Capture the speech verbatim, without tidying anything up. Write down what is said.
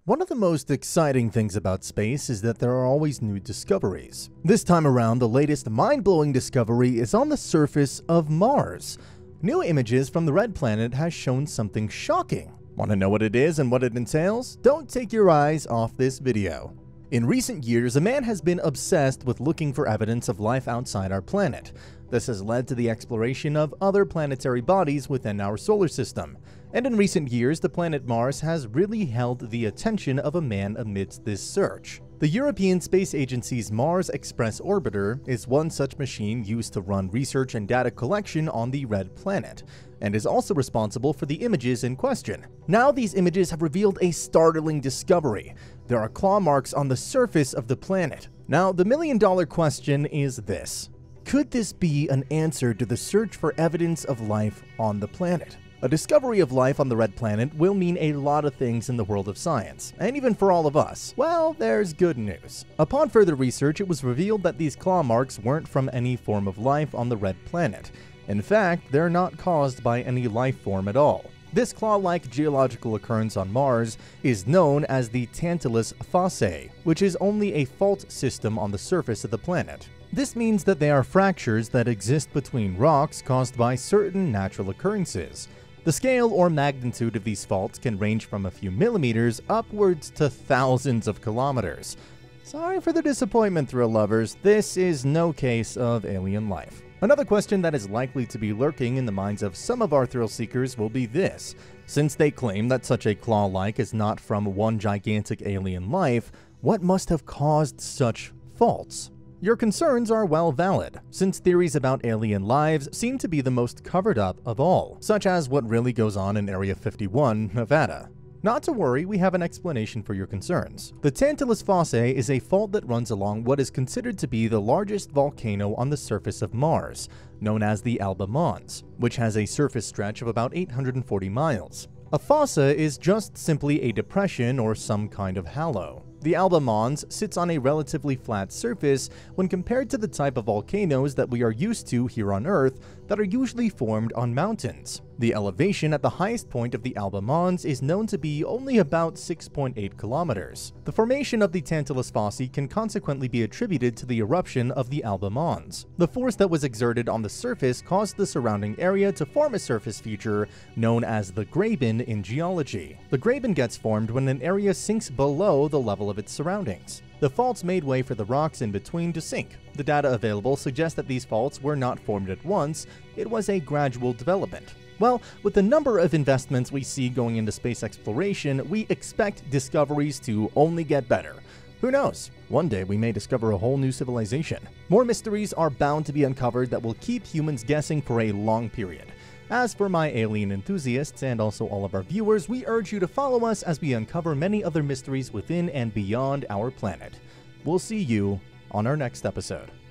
One of the most exciting things about space is that there are always new discoveries. This time around, the latest mind-blowing discovery is on the surface of Mars. New images from the Red Planet has shown something shocking. Want to know what it is and what it entails? Don't take your eyes off this video. In recent years, a man has been obsessed with looking for evidence of life outside our planet. This has led to the exploration of other planetary bodies within our solar system. And in recent years, the planet Mars has really held the attention of a man amidst this search. The European Space Agency's Mars Express Orbiter is one such machine used to run research and data collection on the Red Planet, and is also responsible for the images in question. Now these images have revealed a startling discovery. There are claw marks on the surface of the planet. Now the million dollar question is this: could this be an answer to the search for evidence of life on the planet? A discovery of life on the Red Planet will mean a lot of things in the world of science, and even for all of us. Well, there's good news. Upon further research, it was revealed that these claw marks weren't from any form of life on the Red Planet. In fact, they're not caused by any life form at all. This claw-like geological occurrence on Mars is known as the Tantalus Fossae, which is only a fault system on the surface of the planet. This means that they are fractures that exist between rocks caused by certain natural occurrences. The scale or magnitude of these faults can range from a few millimeters upwards to thousands of kilometers. Sorry for the disappointment, thrill lovers, this is no case of alien life. Another question that is likely to be lurking in the minds of some of our thrill seekers will be this: since they claim that such a claw-like is not from one gigantic alien life, what must have caused such faults? Your concerns are well valid, since theories about alien lives seem to be the most covered up of all, such as what really goes on in Area fifty-one, Nevada. Not to worry, we have an explanation for your concerns. The Tantalus Fossae is a fault that runs along what is considered to be the largest volcano on the surface of Mars, known as the Alba Mons, which has a surface stretch of about eight hundred forty miles. A fossa is just simply a depression or some kind of hollow. The Alba Mons sits on a relatively flat surface when compared to the type of volcanoes that we are used to here on Earth that are usually formed on mountains. The elevation at the highest point of the Alba Mons is known to be only about six point eight kilometers. The formation of the Tantalus Fossae can consequently be attributed to the eruption of the Alba Mons. The force that was exerted on the surface caused the surrounding area to form a surface feature known as the graben in geology. The graben gets formed when an area sinks below the level of its surroundings. The faults made way for the rocks in between to sink. The data available suggests that these faults were not formed at once, it was a gradual development. Well, with the number of investments we see going into space exploration, we expect discoveries to only get better. Who knows? One day we may discover a whole new civilization. More mysteries are bound to be uncovered that will keep humans guessing for a long period. As for my alien enthusiasts and also all of our viewers, we urge you to follow us as we uncover many other mysteries within and beyond our planet. We'll see you on our next episode.